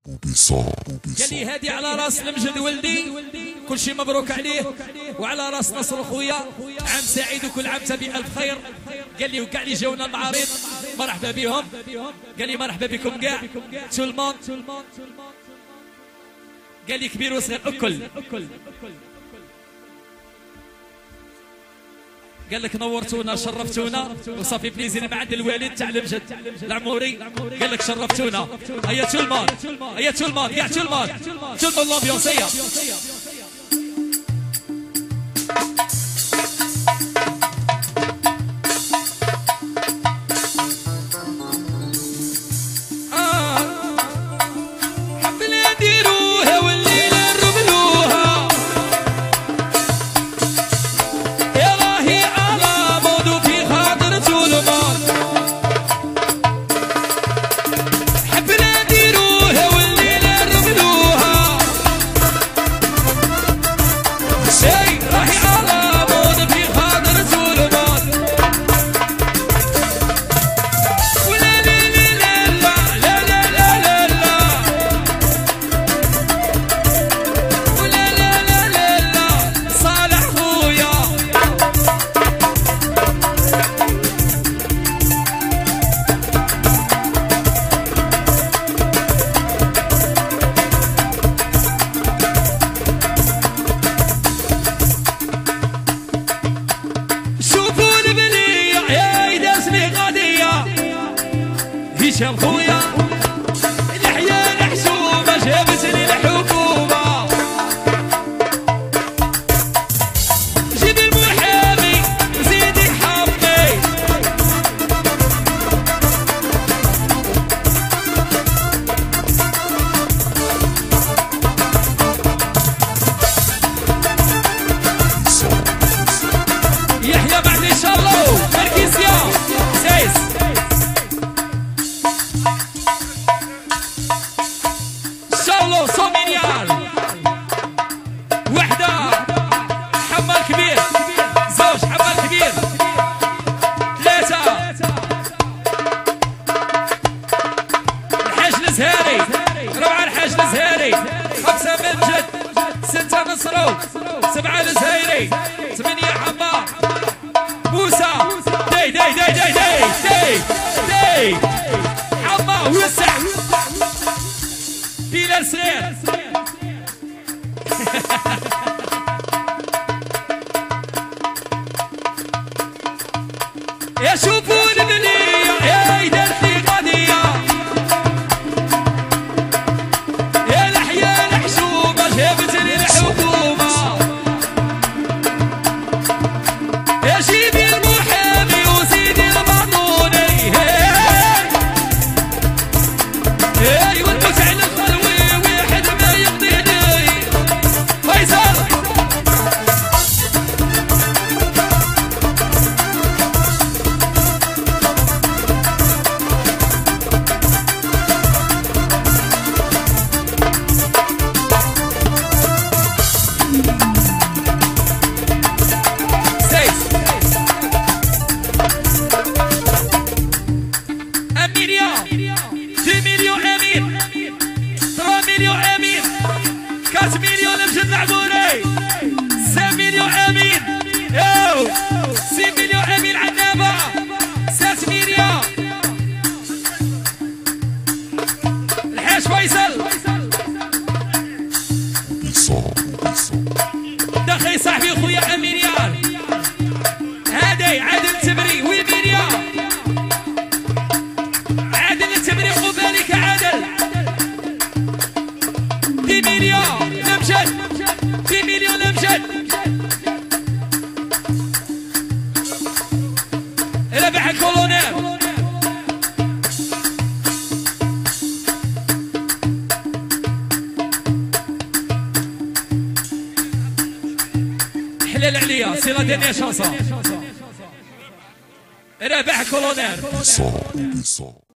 قال لي هادي على راس المجد ولدي، كل شيء مبروك عليه، وعلى راس نصر خويا، عام سعيد وكل عام بألف خير. قال لي وكاع اللي جاونا المعارض مرحبا بهم، قال لي مرحبا بكم كاع تولمون، قال لي كبير وصغير الكل. قال لك نورتونا شرفتونا وصافي بليزير مع عند الوالد تاع المجد العموري، قال لك شرفتونا. هيا تولمان، هيا تولمان، كاع تولمان، تولمان لامبيونسيه. هشام خويا الحياة الحشومة جابت لي الحكومة، جيب المحامي وزيدي حمي، يحيى بعد ان شاء الله مركزية سيس. وحدة حمال كبير، زوج حمال كبير، ثلاثة الحاج الزهاري، ربعة الحاج الزهاري، خمسة مجد، ستة نصرو، سبعة الزهيري، ثمانية حمار، موسى داي داي داي داي داي داي داي حمار وسع بلال صغير. يا شوفوا البنية يا دارت لي قضية، يا الحياة الحشومة جابت لي الحكومة، يا جيبي المحامي وزيدي المعطوني، هاي والموت على الخلوي واحد ما يقضيني. فيصل دخي صاحبي خويا امين يار، هادي عادل التبري وين يا عادل التبري، قبالك عادل 10 مليون لمجد، 10 مليون لمجد، ربح الكولونيل. حلال عليا سي لا دينيير شانسون، رابح كولونيل.